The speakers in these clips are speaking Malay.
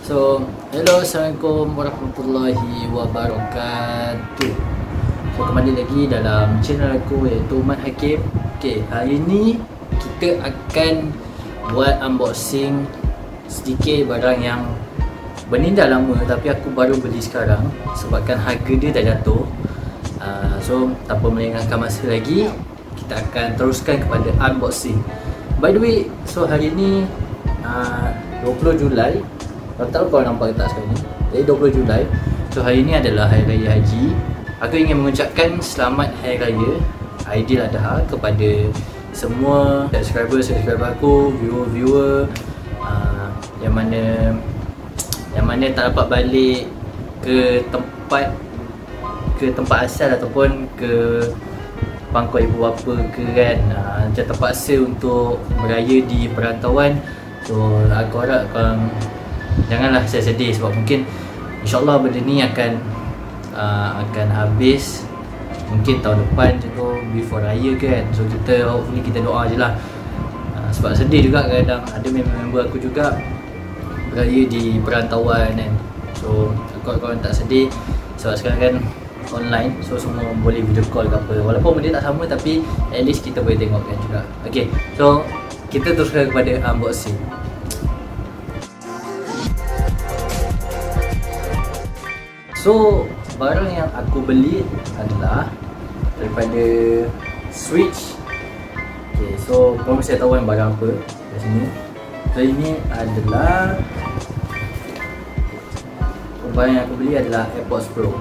So, hello, assalamualaikum warahmatullahi wabarakatuh. So, kembali lagi dalam channel aku iaitu Mat Hakim. Okay, hari ni kita akan buat unboxing sedikit barang yang benda dah lama tapi aku baru beli sekarang sebabkan harga dia dah jatuh. So, tanpa melengahkan masa lagi, kita akan teruskan kepada unboxing. By the way, so hari ni 20 Julai. Tak tahu kau nampak tak sekarang ni. Jadi 20 Julai. So hari ni adalah Hari Raya Haji. Aku ingin mengucapkan selamat Hari Raya Aidiladha kepada semua subscriber aku, viewer yang mana tak dapat balik ke tempat asal ataupun ke pangkuan ibu bapa ke kan, macam terpaksa untuk beraya di perantauan. So aku harap korang janganlah sedih sebab mungkin insyaAllah benda ni akan habis mungkin tahun depan macam tu, before raya kan. So hopefully kita doa je lah, sebab sedih juga kadang ada member aku juga beraya di perantauan kan. So korang tak sedih sebab sekarang kan online, so semua boleh video call ke apa, walaupun benda tak sama tapi at least kita boleh tengok kan juga. Okay, so kita teruskan kepada unboxing. So, barang yang aku beli adalah daripada Switch. Okay, so korang mesti tahu kan barang apa kat sini. So, ini adalah barang yang aku beli adalah AirPods Pro.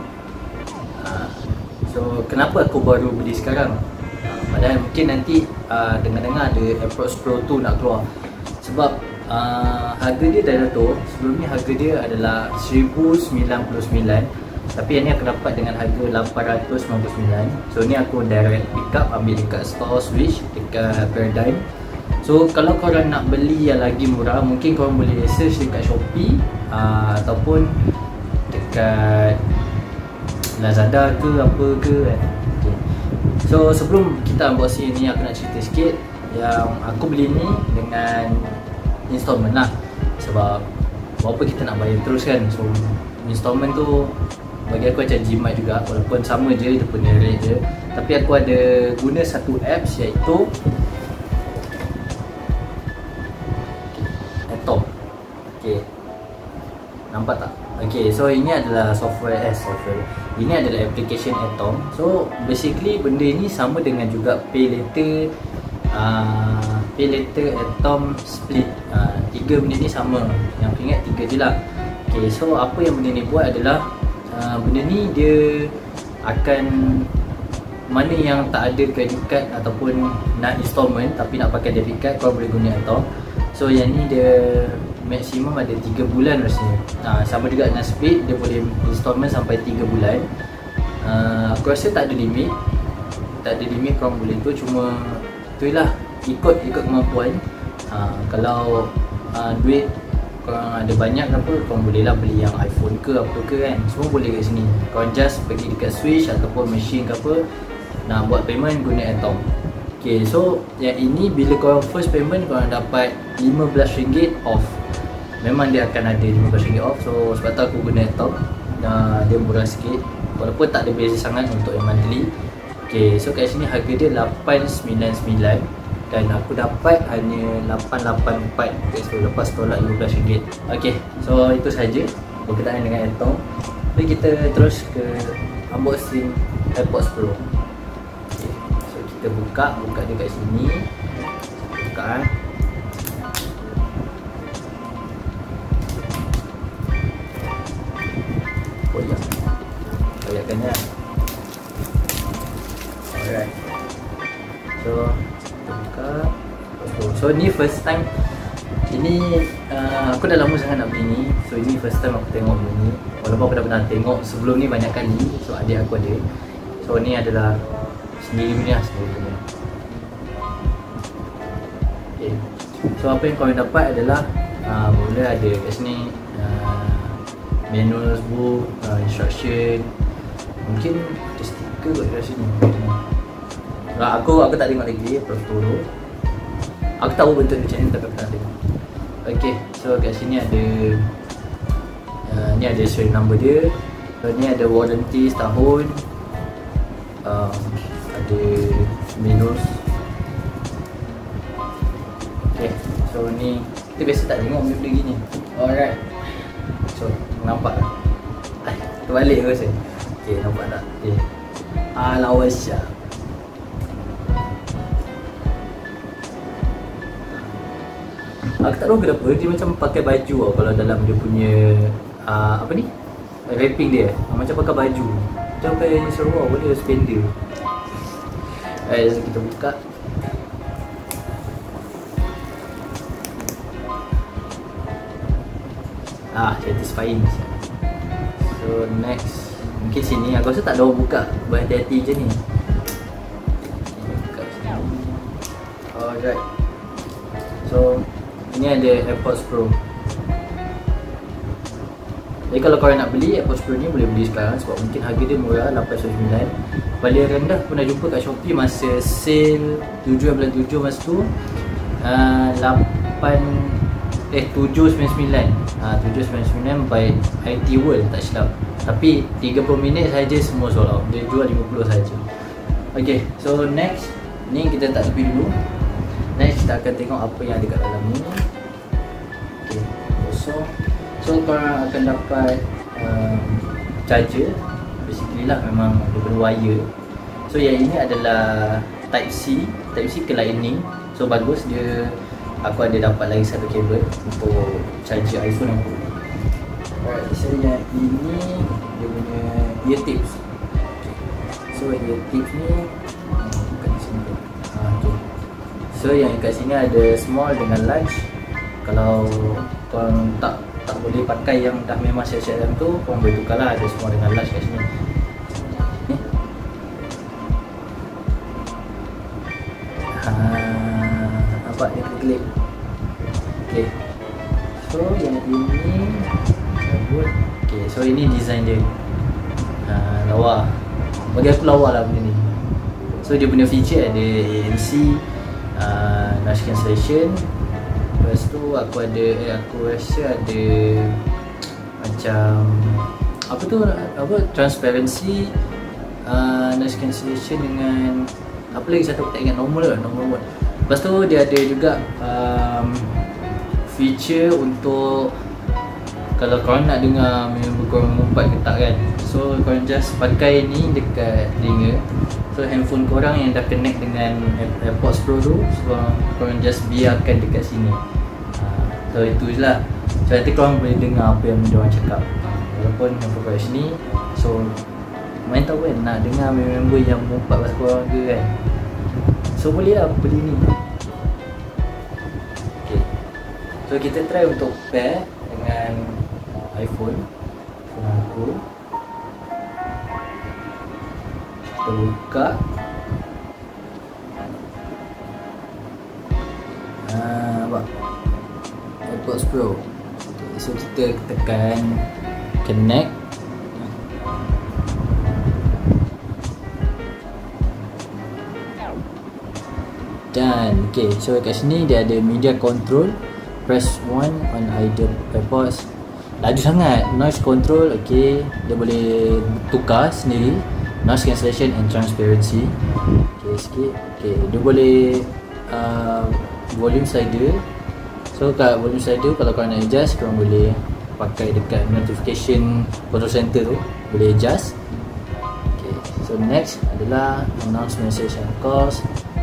So, kenapa aku baru beli sekarang? Padahal mungkin nanti dengar-dengar ada AirPods Pro tu nak keluar. Sebab harga dia dah jatuh. Sebelum ni harga dia adalah 1099, tapi yang ni aku dapat dengan harga 899. So ni aku direct pick up, ambil dekat store Switch dekat Paradigm. So kalau korang nak beli yang lagi murah, mungkin korang boleh search dekat Shopee ataupun dekat Lazada ke apa ke kan. Okay. So sebelum kita unboxing ni, aku nak cerita sikit yang aku beli ni dengan installment lah. Sebab berapa kita nak bayar terus kan. So installment tu bagi aku macam jimat juga, walaupun sama je, dia punya rate je. Tapi aku ada guna satu apps iaitu Atom. Okay, nampak tak? Okay, so ini adalah software. Ini adalah application Atom. So basically benda ni sama dengan juga Pay Later Atom Split. Tiga benda ni sama. Yang aku ingat tiga je lah. Okay, so apa yang benda ni buat adalah benda ni dia akan, mana yang tak ada credit card ataupun nak installment tapi nak pakai debit card, korang boleh guna Atom. So yang ni dia maksimum ada 3 bulan rasanya. Sama juga dengan Split, dia boleh installment sampai 3 bulan. Aku rasa tak ada limit. Korang boleh tu, cuma tu lah, ikut kemampuan. Kalau duit korang ada banyak ke apa, korang boleh lah beli yang iPhone ke apa ke kan. Semua boleh kat sini. Korang just pergi dekat Switch ataupun machine ke apa, nak buat payment guna Atom. Okay, so yang ini bila korang first payment, korang dapat RM15 off. Memang dia akan ada RM15 off. So sebab tu aku guna Atom, dia murah sikit, walaupun tak ada beza sangat untuk yang monthly. Okay, so kat sini harga dia 899 dan aku dapat hanya 884. Okay, so lepas tolak RM15. Okay, so itu saja berkaitan dengan Atom. Jadi kita terus ke unboxing AirPods Pro. Okay, so kita buka dia kat sini. Buka koyakkan ya. Alright, so kita buka. So ni first time. Ini aku dah lama sangat nak beli ni. So ini first time aku tengok benda ni, walaupun aku dah pernah tengok sebelum ni banyak kali. So adik aku ada. So ni adalah sendiri punya. Okay, so apa yang korang dapat adalah mula ada kat sini manual book, instruction. Mungkin ada stiker kot kat sini. Aku tak tengok lagi Proftoro. Aku tahu bentuk macam ni tapi aku tak tengok. Okay, so kat sini ada Ni ada serial number dia. Ni ada warranty setahun. Ada minus. Okay, so ni kita biasa tak tengok benda gini. Alright, so nampak tak? Terbalik ke rasa? Okay, nampak tak? Okay, Al-Awasya. Aku tak tahu kenapa dia macam pakai baju tau kalau dalam dia punya apa ni? Wrapping dia. Macam pakai baju. Macam pakai seluar boleh spender. So kita buka. Satisfying. So next, mungkin sini aku rasa tak ada orang buka. Berhati-hati je ni. Buka sini. Alright. So ini ada AirPods Pro. Jadi kalau korang nak beli AirPods Pro ni boleh beli sekarang sebab mungkin harga dia murah, 899. Paling rendah pernah jumpa kat Shopee masa sale 7.7 masa tu 799 by IT World tak silap. Tapi 30 minit saja semua sold out. Dia jual 50 saja. Okay, so next ni kita tak tepi dulu. Next kita akan tengok apa yang ada kat dalam ni. Okay, so korang akan dapat charger. Basically lah memang daripada wire. So yang ini adalah Type C ke Lightning. So bagus dia. Aku ada dapat lagi satu kabel untuk charger iPhone aku. Alright, so yang ini dia punya ear tips. So ear tips ni kat sini. Okay. So yang kat sini ada small dengan large. Kalau korang tak boleh pakai yang dah memang siap-siap dalam tu, korang boleh tukar lah, ada small dengan large kat sini. Nampak dia klip. Okay, so yang ini cabut. Okay, so ini design dia. Lawa. Bagi aku lawa lah benda ni. So dia punya feature ada ANC, noise cancellation. Lepas tu aku rasa ada macam transparency, noise cancellation dengan apa lagi satu aku tak ingat, normal mode. Lepas tu dia ada juga feature untuk kalau korang nak dengar member korang mengumpat ke tak kan. So korang just pakai ni dekat telinga. So handphone korang yang dah connect dengan AirPods Pro tu, so korang just biarkan dekat sini. So itu je lah. So nanti korang boleh dengar apa yang diorang cakap walaupun handphone korang sini. So main tahu kan nak dengar member yang mengumpat pasal korang ke kan. So boleh lah beli ni. Okay, so kita try untuk pair dengan iPhone aku. Kita buka. Nampak AirPods Pro. Okay, so kita tekan connect. Dan okay, so kat sini dia ada media control. Press 1 on either AirPods. Laju sangat. Noise control, okay, dia boleh tukar sendiri. Noise cancellation and transparency. Okay, sikit. Okay, dia boleh volume slider. So kat volume slider kalau korang nak adjust, korang boleh pakai dekat notification control center tu, boleh adjust. Okay, so next adalah announce message and calls.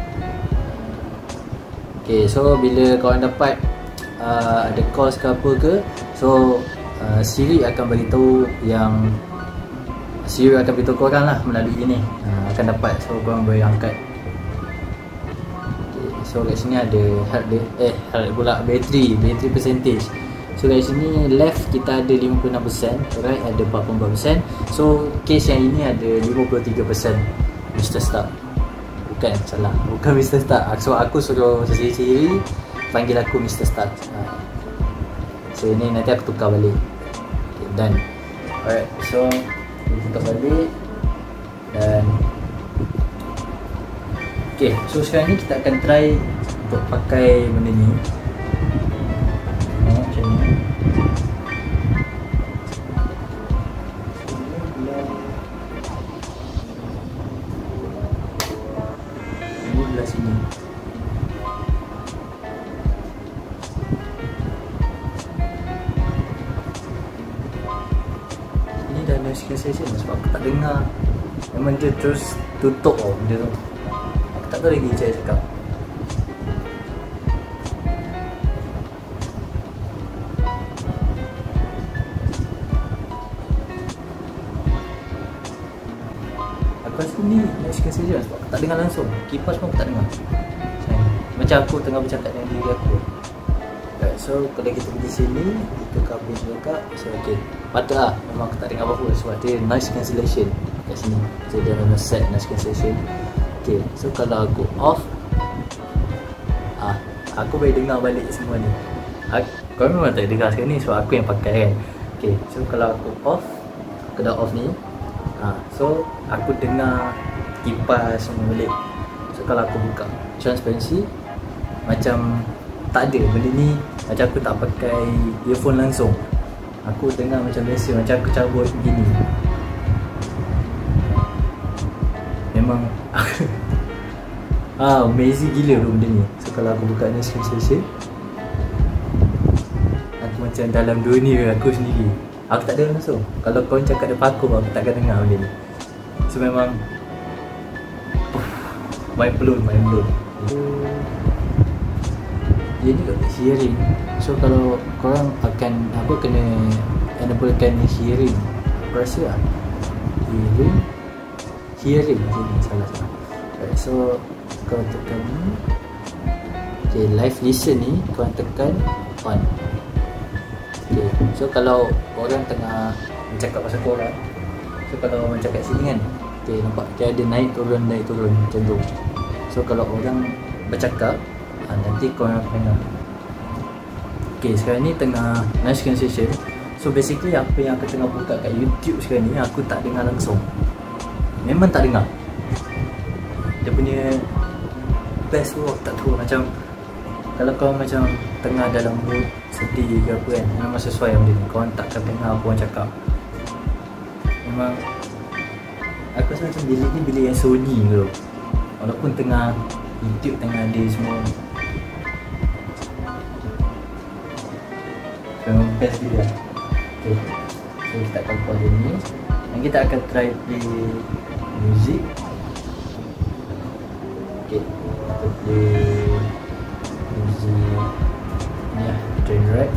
Okay, so bila korang dapat ada calls ke apa ke, so Siri akan beritahu korang lah melalui ini akan dapat. So korang boleh angkat. Okay, so kat sini ada battery percentage. So kat sini left kita ada 56%, right ada 44%. So case yang ini ada 53% Mr. Stark. Bukan, salah, bukan Mr. Stark. So aku suruh Siri panggil aku Mr. Stark. So ini nanti aku tukar balik. Okay, done. Alright, so kita tukar balik. Dan okay, so sekarang ni kita akan try untuk pakai benda ni. Macam ni. macam noise cancellation sebab aku tak dengar. Memang dia terus tutup benda tu. Aku tak tahu lagi cara cakap. Aku rasa ni noise cancellation sebab aku tak dengar langsung. Kipas pun aku tak dengar. Macam aku tengah bercakap dengan diri aku. So kalau kita pergi sini, kita cover juga. So okay, patutlah memang aku tak dengar apa-apa sebab dia noise cancellation kat sini. So dia memang set noise cancellation. Okay, so kalau aku off, aku boleh dengar balik semua ni. Kau memang tak dengar sekarang ni sebab aku yang pakai kan. Okay, so kalau aku off, aku dah off ni. So aku dengar kipas semua balik. So kalau aku buka transparency, macam tak ada benda ni. Macam aku tak pakai earphone langsung, aku dengar macam biasa, macam aku cabut begini. Memang amazing gila tu benda ni. So kalau aku buka noise cancellation, aku macam dalam dunia aku sendiri. Aku tak ada langsung. Kalau kau cakap depan aku takkan dengar benda ni. So memang mind blown. Dia ni hearing. So kalau korang akan kena enablekan hearing. Aku rasa lah Hearing salah. Right, so korang tekan ni. Okay, live listen ni korang tekan on. Okay, so kalau orang tengah bercakap pasal korang, so kalau orang cakap sini kan, okay, nampak dia ada naik turun macam tu. So kalau orang bercakap, nanti korang akan dengar. Okay, sekarang ni tengah noise cancellation. So basically apa yang aku tengah buka kat YouTube sekarang ni, aku tak dengar langsung. Memang tak dengar. Dia punya best tu aku tak tahu. Macam kalau kau macam tengah dalam mood sedih ke apa kan, memang sesuai benda ni. Korang takkan dengar apa orang cakap. Memang aku rasa macam bilik ni bilik yang Sony tu. Walaupun tengah YouTube tengah ada semua, memang best dia. Okay, so kita akan pause ni dan kita akan try play music. Okay, kita play music ni lah, train wreck.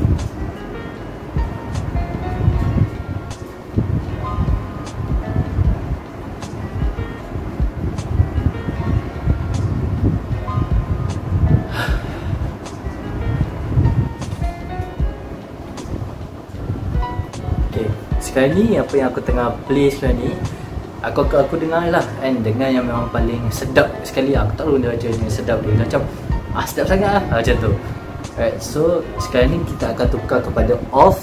Sekarang ni apa yang aku tengah play sekarang ni, aku dengar lah kan, dengar yang memang paling sedap sekali. Aku tak tahu dia macam ni sedap dia, macam sedap sangat lah macam tu. Alright, so sekarang ni kita akan tukar kepada off.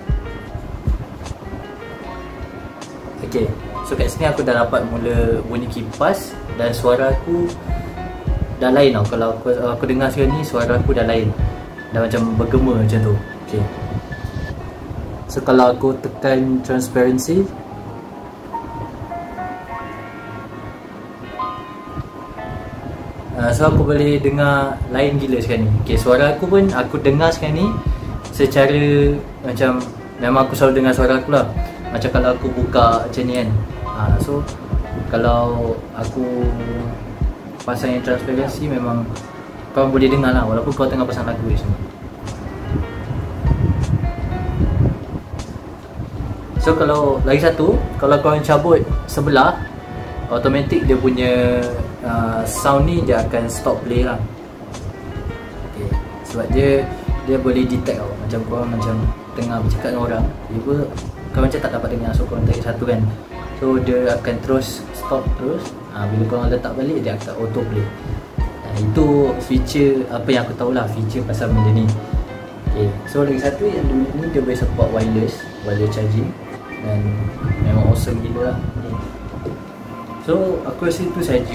Okay, so kat sini aku dah dapat mula bunyi kipas dan suara aku dah lain tau. Kalau aku dengar sekarang ni, suara aku dah lain, dah macam bergema macam tu. Okay, so kalau aku tekan transparency, so aku boleh dengar lain gila sekarang ni. Okay, suara aku pun aku dengar sekarang ni secara macam memang aku selalu dengar suara aku lah. Macam kalau aku buka macam ni kan, so kalau aku pasang yang transparency, memang kau boleh dengar lah walaupun kau tengah pasang lagu di sini. So kalau lagi satu, kalau korang cabut sebelah, automatic dia punya sound ni dia akan stop play lah. Okay, sebab dia boleh detect tau. Macam korang macam tengah bercakap dengan orang, tiba korang macam tak dapat dengar, so korang tarik satu kan, so dia akan terus stop terus. Bila korang letak balik, dia akan auto play. Itu feature apa yang aku tahulah, feature pasal benda ni. Okay, so lagi satu yang ni dia boleh support wireless charging. Dan memang awesome gila lah ni. So aku rasa itu saja.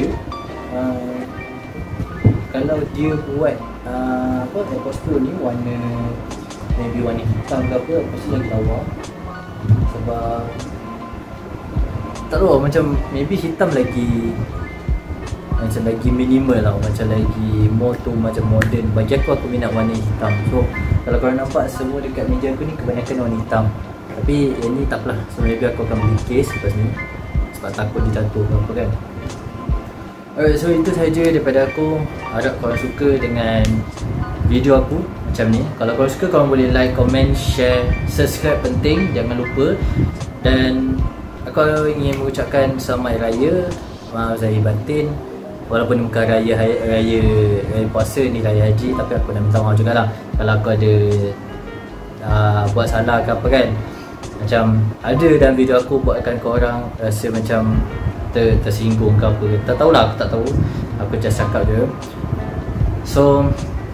Kalau dia buat AirPods Pro ni warna, maybe warna hitam ke apa, aku rasa lagi lawa. Sebab tak tahu, macam maybe hitam lagi macam lagi minimal lah, macam lagi more tu macam modern. Bagi aku minat warna hitam. So kalau korang nampak semua dekat meja aku ni kebanyakan warna hitam. Tapi yang ni tak apalah. So maybe aku akan beli case lepas ni, sebab takut dia jatuh ke apa kan. Alright, so itu sahaja daripada aku. Harap korang suka dengan video aku macam ni. Kalau korang suka, korang boleh like, comment, share, subscribe penting, jangan lupa. Dan aku ingin mengucapkan selamat Hari Raya, maaf zahir batin. Walaupun bukan raya puasa ni, raya haji, tapi aku nak minta maaf jugalah kalau aku ada buat salah ke apa kan. Macam ada dalam video aku buatkan korang rasa macam tersinggung ke apa. Tak tahulah, aku tak tahu. Aku just cakap je. So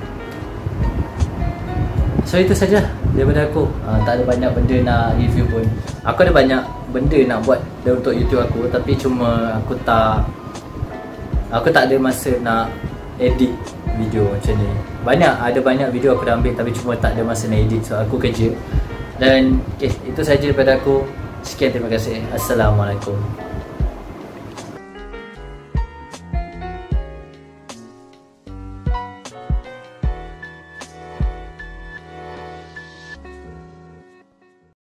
itu saja daripada aku. Tak ada banyak benda nak review pun. Aku ada banyak benda nak buat untuk YouTube aku, tapi cuma aku tak ada masa nak edit video macam ni. Ada banyak video aku dah ambil, tapi cuma tak ada masa nak edit, so aku kerja. Dan itu saja daripada aku. Sekian, terima kasih. Assalamualaikum.